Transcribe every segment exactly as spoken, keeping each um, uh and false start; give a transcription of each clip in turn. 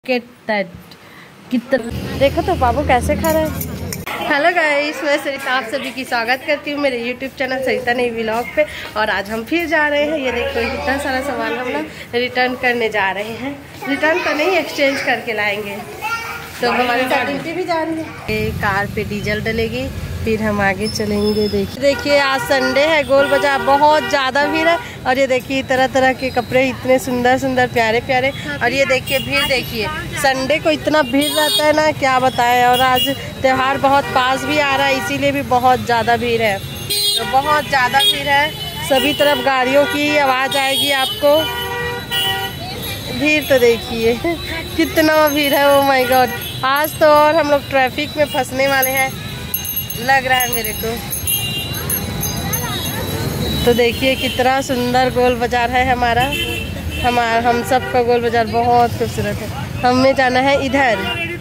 कितना देखो तो बाबू कैसे खा रहा है। हेलो गाइस, मैं सरिता आप सभी की स्वागत करती हूँ मेरे यूट्यूब चैनल सरिता नई व्लॉग पे। और आज हम फिर जा रहे हैं। ये देखो कितना सारा सामान हम ना रिटर्न करने जा रहे हैं। रिटर्न तो नहीं, एक्सचेंज करके लाएंगे। तो हमारे साथ डिम्पी भी जा रही है। ये कार पे डीजल डलेगी, फिर हम आगे चलेंगे। देखिए देखिए आज संडे है, गोल बाजार बहुत ज़्यादा भीड़ है। और ये देखिए तरह तरह के कपड़े इतने सुंदर सुंदर प्यारे प्यारे। और ये देखिए भीड़, देखिए संडे को इतना भीड़ रहता है ना, क्या बताएं। और आज त्यौहार बहुत पास भी आ रहा है, इसीलिए भी बहुत ज़्यादा भीड़ है। तो बहुत ज़्यादा भीड़ है, सभी तरफ गाड़ियों की आवाज़ आएगी आपको। भीड़ तो देखिए कितना भीड़ है। ओ माय गॉड, आज तो और हम लोग ट्रैफिक में फंसने वाले हैं लग रहा है मेरे को। तो देखिए कितना सुंदर गोल बाजार है हमारा। हमारा हम सब का गोल बाजार बहुत खूबसूरत है। हमें जाना है इधर।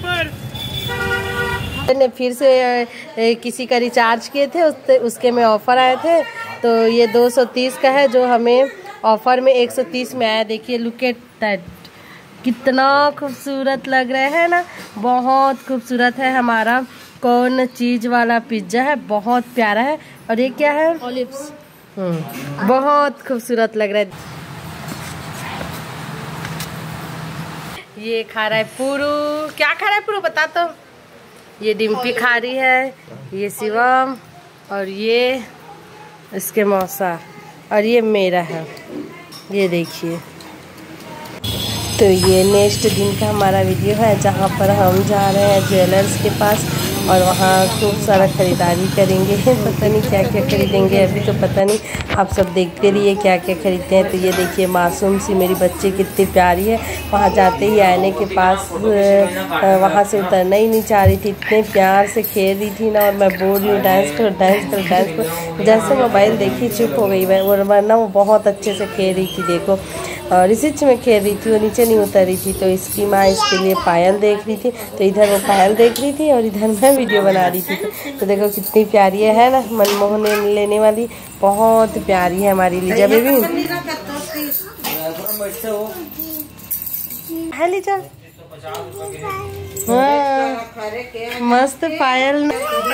मैंने फिर से किसी का रिचार्ज किए थे, उसके उसके में ऑफर आए थे। तो ये दो सौ तीस का है, जो हमें ऑफर में एक सौ तीस में आया। देखिए लुक एट दैट, कितना खूबसूरत लग रहा है ना, बहुत खूबसूरत है। हमारा कौन चीज वाला पिज्जा है, बहुत प्यारा है। और ये क्या है, ऑलिव्स। हम्म बहुत खूबसूरत लग रहा है। ये खा रहा है पुरू। क्या खा रहा है पुरू, बता तो। ये डिम्पी खा रही है, ये शिवम, और ये इसके मौसा, और ये मेरा है। ये देखिए। तो ये नेक्स्ट दिन का हमारा वीडियो है, जहाँ पर हम जा रहे हैं ज्वेलर्स के पास और वहाँ खूब सारा खरीदारी करेंगे। पता नहीं क्या क्या खरीदेंगे, अभी तो पता नहीं। आप सब देखते रहिए क्या क्या खरीदते हैं। तो ये देखिए मासूम सी मेरी बच्ची कितनी प्यारी है। वहाँ जाते ही आईने के पास वहाँ से उतरना ही नहीं चाह रही थी, इतने प्यार से खेल रही थी ना। और मैं बोल रही हूँ डांस करो डांस करो डांस करो। जैसे मोबाइल देखी चुप हो गई मैं, वरना वो बहुत अच्छे से खेल रही थी। देखो और इसी में खेल रही थी, वो नीचे नहीं उतर रही थी। तो इसकी माँ इसके लिए पायल देख रही थी, तो इधर वो पायल देख रही थी और इधर मैं वीडियो बना रही थी। तो देखो कितनी प्यारी है ना, मनमोहन लेने वाली, बहुत प्यारी है हमारी लीजा बेबी। है लीजा, हाँ मस्त पायल।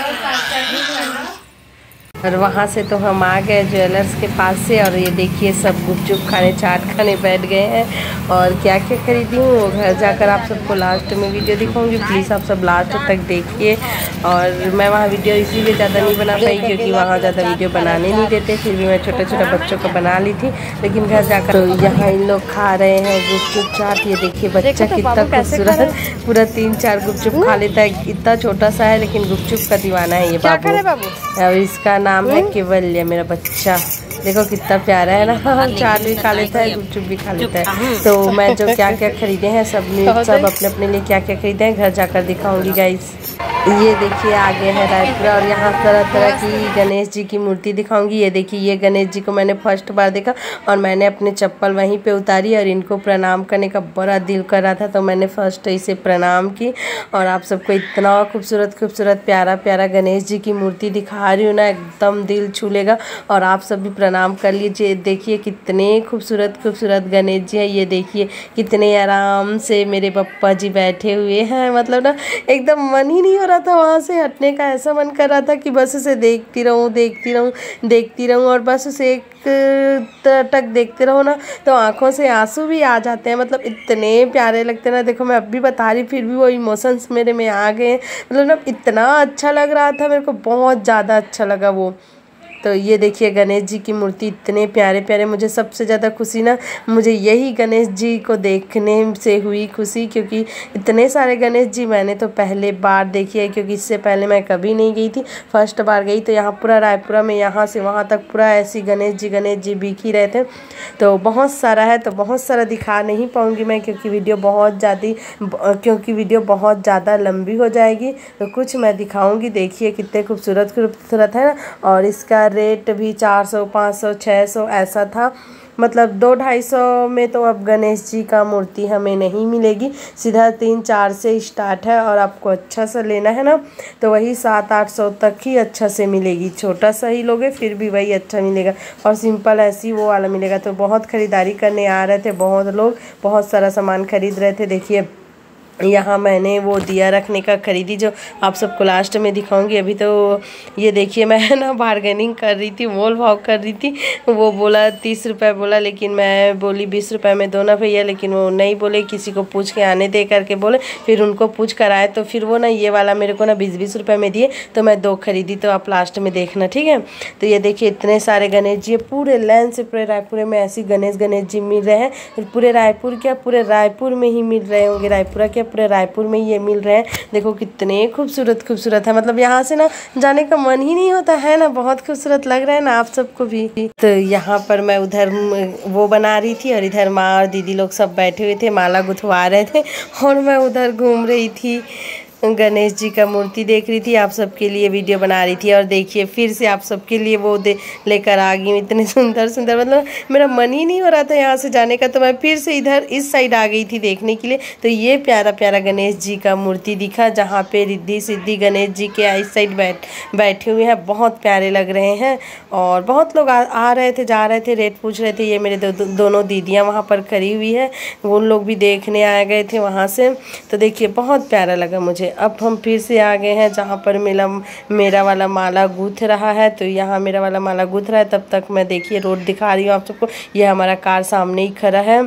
और वहाँ से तो हम आ गए ज्वेलर्स के पास से। और ये देखिए सब गुपचुप खाने चाट खाने बैठ गए हैं। और क्या क्या खरीदी हूँ वो घर जाकर आप सबको लास्ट में वीडियो दिखाऊंगी। प्लीज़ आप सब लास्ट तक देखिए। और मैं वहाँ वीडियो इसीलिए ज़्यादा नहीं बना पाई क्योंकि वहाँ ज़्यादा वीडियो बनाने नहीं देते। फिर भी मैं छोटे छोटे बच्चों को बना ली थी, लेकिन घर जाकर तो यहाँ इन लोग खा रहे हैं गुपचुप चाट। ये देखिए बच्चा कितना खूबसूरत, पूरा तीन चार गुपचुप खा लेता है। इतना छोटा सा है लेकिन गुपचुप का दीवाना है ये बाबू। और इसका नाम है केवल्य, मेरा बच्चा। देखो कितना प्यारा है ना, चाट भी खा लेता है, गुपचुप भी खा लेता है। तो मैं जो क्या क्या खरीदे हैं सब सब अपने अपने लिए क्या क्या खरीदे हैं घर जाकर दिखाऊंगी गाइस। ये देखिए आगे है रायपुरा और यहाँ तरह तरह की गणेश जी की मूर्ति दिखाऊंगी। ये देखिए ये गणेश जी को मैंने फर्स्ट बार देखा और मैंने अपने चप्पल वहीं पे उतारी और इनको प्रणाम करने का बड़ा दिल कर रहा था, तो मैंने फर्स्ट इसे प्रणाम की। और आप सबको इतना खूबसूरत खूबसूरत प्यारा प्यारा गणेश जी की मूर्ति दिखा रही हूँ ना, एकदम दिल छू लेगा। और आप सब भी प्रणाम कर लीजिए। देखिए कितने खूबसूरत खूबसूरत गणेश जी हैं। ये देखिए कितने आराम से मेरे पप्पा जी बैठे हुए हैं। मतलब ना एकदम मन ही नहीं हो रहा था वहाँ से हटने का। ऐसा मन कर रहा था कि बस उसे देखती रहूँ देखती रहूँ देखती रहूँ और बस उसे एक टक देखते रहो ना तो आंखों से आंसू भी आ जाते हैं। मतलब इतने प्यारे लगते हैं ना। देखो मैं अब भी बता रही, फिर भी वो इमोशंस मेरे में आ गए। मतलब ना इतना अच्छा लग रहा था मेरे को, बहुत ज़्यादा अच्छा लगा वो। तो ये देखिए गणेश जी की मूर्ति इतने प्यारे प्यारे। मुझे सबसे ज़्यादा खुशी ना मुझे यही गणेश जी को देखने से हुई खुशी, क्योंकि इतने सारे गणेश जी मैंने तो पहले बार देखी है, क्योंकि इससे पहले मैं कभी नहीं गई थी। फर्स्ट बार गई तो यहाँ पूरा रायपुरा में यहाँ से वहाँ तक पूरा ऐसी गणेश जी गणेश जी बिक ही रहे थे। तो बहुत सारा है, तो बहुत सारा दिखा नहीं पाऊँगी मैं क्योंकि वीडियो बहुत ज़्यादा क्योंकि वीडियो बहुत ज़्यादा लंबी हो जाएगी। तो कुछ मैं दिखाऊँगी। देखिए कितने खूबसूरत खूबसूरत है ना। और इसका रेट भी चार सौ पाँच सौ छः सौ ऐसा था। मतलब दो ढाई सौ में तो अब गणेश जी का मूर्ति हमें नहीं मिलेगी, सीधा तीन चार से स्टार्ट है। और आपको अच्छा सा लेना है ना तो वही सात आठ सौ तक ही अच्छा से मिलेगी। छोटा सा ही लोगे फिर भी वही अच्छा मिलेगा, और सिंपल ऐसी वो वाला मिलेगा। तो बहुत ख़रीदारी करने आ रहे थे बहुत लोग, बहुत सारा सामान खरीद रहे थे। देखिए यहाँ मैंने वो दिया रखने का खरीदी जो आप सबको लास्ट में दिखाऊंगी। अभी तो ये देखिए मैं ना बार्गेनिंग कर रही थी, मोल भाव कर रही थी। वो बोला तीस रुपए बोला, लेकिन मैं बोली बीस रुपए में दो ना भैया, लेकिन वो नहीं बोले, किसी को पूछ के आने दे करके बोले। फिर उनको पूछ कर आए तो फिर वो ना ये वाला मेरे को ना बीस बीस रुपये में दिए, तो मैं दो खरीदी। तो आप लास्ट में देखना, ठीक है। तो ये देखिए इतने सारे गणेश जी पूरे लाइन से पूरे रायपुर में ऐसी गणेश गणेश जी मिल रहे हैं। पूरे रायपुर क्या पूरे रायपुर में ही मिल रहे होंगे, रायपुरा क्या पूरे रायपुर में ये मिल रहे हैं। देखो कितने खूबसूरत खूबसूरत है, मतलब यहाँ से ना जाने का मन ही नहीं होता है ना। बहुत खूबसूरत लग रहा है ना आप सबको भी। तो यहाँ पर मैं उधर वो बना रही थी और इधर माँ और दीदी लोग सब बैठे हुए थे, माला गुथवा रहे थे और मैं उधर घूम रही थी, गणेश जी का मूर्ति देख रही थी, आप सबके लिए वीडियो बना रही थी। और देखिए फिर से आप सबके लिए वो दे लेकर आ गई, इतने सुंदर सुंदर, मतलब मेरा मन ही नहीं हो रहा था यहाँ से जाने का, तो मैं फिर से इधर इस साइड आ गई थी देखने के लिए। तो ये प्यारा प्यारा गणेश जी का मूर्ति दिखा, जहाँ पे रिद्धि सिद्धि गणेश जी के इस साइड बैठ बैठे हुए हैं, बहुत प्यारे लग रहे हैं। और बहुत लोग आ, आ रहे थे, जा रहे थे, रेट पूछ रहे थे। ये मेरे दो, दो, दोनों दीदियाँ वहाँ पर खड़ी हुई है, वो लोग भी देखने आ गए थे वहाँ से। तो देखिए बहुत प्यारा लगा मुझे। अब हम फिर से आ गए हैं जहाँ पर मेरा मेरा वाला माला गूँथ रहा है। तो यहाँ मेरा वाला माला गूँथ रहा है, तब तक मैं देखिए रोड दिखा रही हूँ आप सबको। ये हमारा कार सामने ही खड़ा है।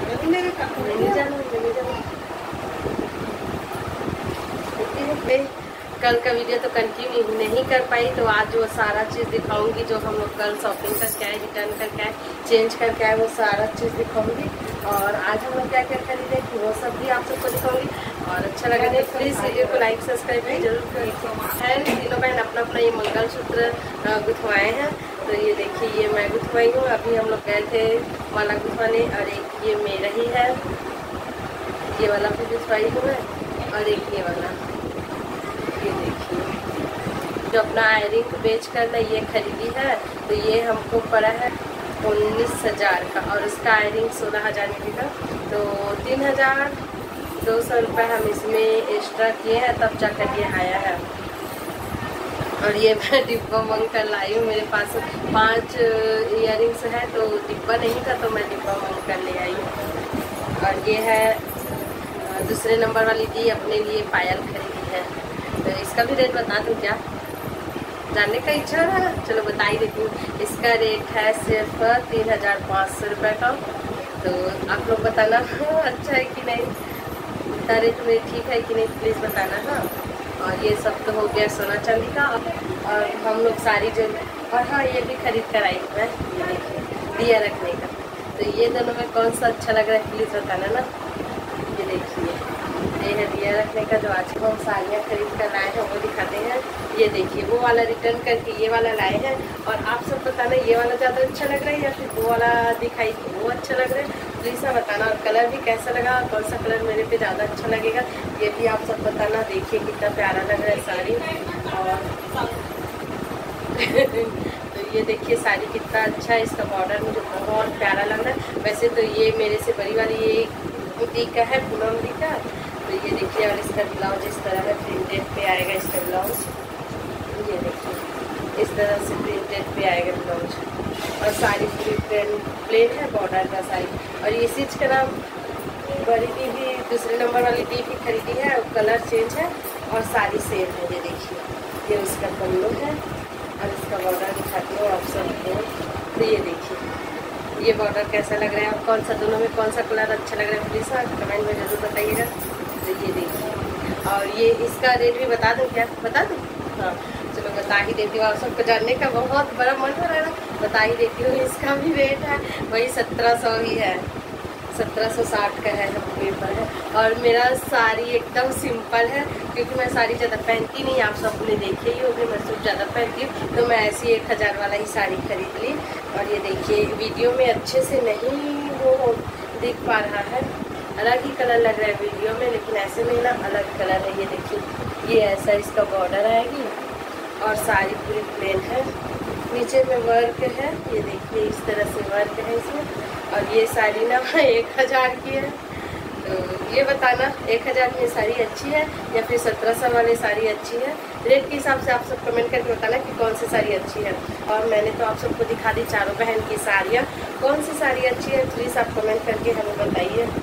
कल का वीडियो तो कंटिन्यू नहीं कर पाई, तो आज वो सारा चीज़ दिखाऊंगी जो हम लोग कल शॉपिंग करके आए, रिटर्न करके आए, चेंज करके आए, वो सारा चीज़ दिखाऊंगी। और आज हम लोग क्या क्या खरीदे वो सब भी आप सबको दिखाऊंगी। और अच्छा लगा नहीं प्लीज़ वीडियो को लाइक सब्सक्राइब भी जरूर करें। तीनों बहन अपना अपना ये मंगलसूत्र गुथवाए हैं। तो ये देखिए ये मैं गुथवाई हूँ, अभी हम लोग गए थे माला गुथवाने। और एक ये मेरा ही है, ये वाला भी गुथवाई हूँ मैं, और एक ये वाला। ये देखिए जो अपना आयरिंग बेच कर ना ये खरीदी है, तो ये हमको पड़ा है उन्नीस हज़ार का, और उसका आयरिंग सोलह हज़ार में बिका। तो तीन हज़ार दो सौ रुपये हम इसमें एक्स्ट्रा किए हैं, तब जाकर ये आया है। और ये मैं डिब्बा मंग कर लाई हूँ, मेरे पास पांच इयररिंग्स है, तो डिब्बा नहीं था तो मैं डिब्बा मंग कर ले आई हूँ। और ये है दूसरे नंबर वाली दी अपने लिए पायल खरीदी है। तो इसका भी रेट बता दूँ क्या, जानने का इच्छा है? चलो बता ही देती हूँ। इसका रेट है सिर्फ तीन हज़ार पाँच सौ रुपये का। तो आप लोग बताना अच्छा है कि नहीं, इतना रेट में ठीक है कि नहीं, प्लीज़ बताना। हाँ, और ये सब तो हो गया सोना चांदी का। और हम लोग सारी जो, और हाँ ये भी खरीद कर आई हूँ मैं, ये देखिए दिया रखने का। तो ये दोनों में कौन सा अच्छा लग रहा है प्लीज़ बताना ना। ये देखिए ये है दिया रखने का, जो आज हम साड़ियाँ खरीद कर लाए हैं वो दिखाते हैं। ये देखिए वो वाला रिटर्न करके ये वाला लाए हैं। और आप सब बताना ये वाला ज़्यादा अच्छा लग रहा है या फिर वो वाला दिखाई थी वो अच्छा लग रहा है, प्लीज़ ना बताना। और कलर भी कैसा लगा, कौन सा कलर मेरे पे ज़्यादा अच्छा लगेगा, ये भी आप सब बताना। देखिए कितना प्यारा लग रहा है साड़ी। और तो ये देखिए साड़ी कितना अच्छा है, इसका बॉर्डर मुझे बहुत प्यारा लग रहा है। वैसे तो ये मेरे से बड़ी वाली ये बुटीक का है, पूनम दी का। तो ये देखिए, और इसका ब्लाउज इस तरह है, प्रिंटेड पे आएगा इसका ब्लाउज। ये देखिए इस तरह से प्रिंटेड पे आएगा ब्लाउज, और साड़ी पूरी प्लेन प्लेन है बॉर्डर का साड़ी। और ये चीज़ का नाम बड़ी दी भी दूसरे नंबर वाली दी भी खरीदी है, और कलर चेंज है और साड़ी सेम है। ये देखिए ये उसका पल्लू है, और इसका बॉर्डर दिखाती हूँ आप सबको। तो ये देखिए ये बॉर्डर कैसा लग रहा है, और कौन सा दोनों में कौन सा कलर अच्छा लग रहा है प्लीज़ आप कमेंट में ज़रूर बताइएगा। तो ये देखिए, और ये इसका रेट भी बता दूँ क्या, बता दूँ? हाँ चलो बता ही देती हूँ, आप सबको जानने का बहुत बड़ा मन हो रहा है ना, बता ही देती हूँ। इसका भी रेट है वही सत्रह सौ ही है, सत्रह सौ साठ का है, पेपर है। और मेरा साड़ी एकदम सिंपल है, क्योंकि मैं साड़ी ज़्यादा पहनती नहीं, आप सबने देखे ही होगी मैं सूट ज़्यादा पहनती हूँ। तो मैं ऐसी एक हज़ार वाला ही साड़ी खरीद ली। और ये देखिए वीडियो में अच्छे से नहीं वो दिख पा रहा है, अलग ही कलर लग रहा है वीडियो में, लेकिन ऐसे में ना अलग कलर है। ये देखिए ये ऐसा इसका बॉर्डर आएगी, और साड़ी पूरी प्लेन है, नीचे में वर्क है। ये देखिए इस तरह से वर्क है इसमें। और ये साड़ी ना एक हज़ार की है। तो ये बताना एक हज़ार में साड़ी अच्छी है या फिर सत्रह सौ वाली साड़ी अच्छी है। रेट के हिसाब से आप सब कमेंट करके बताना कि कौन सी साड़ी अच्छी है। और मैंने तो आप सबको दिखा दी चारों बहन की साड़ियाँ, कौन सी साड़ी अच्छी है प्लीज़ आप कमेंट करके हमें बताइए।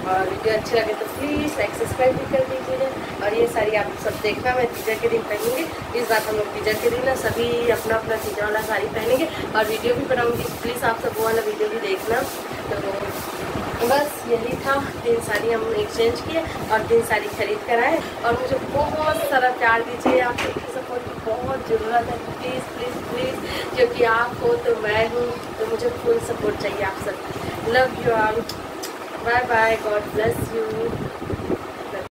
और वीडियो अच्छे लगे तो प्लीज़ लाइक सब्सक्राइब भी कर दीजिएगा। और ये साड़ी आप सब देखना, मैं तीजा के दिन पहनूंगी। इस बार हम लोग तीजा के दिन ना सभी अपना अपना तीजा वाला साड़ी पहनेंगे और वीडियो भी बनाऊंगी। प्लीज़ आप सब वो वाला वीडियो भी देखना। तो बस यही था, तीन साड़ी हम एक्सचेंज किए और तीन साड़ी खरीद कर आए। और मुझे बहुत सारा प्यार दीजिए, आप सबकी सपोर्ट की बहुत ज़रूरत है। प्लीज़ प्लीज़ प्लीज़, क्योंकि आप हो तो मैं हूँ, तो मुझे फुल सपोर्ट चाहिए आप सब। Love you all, bye bye, God bless you.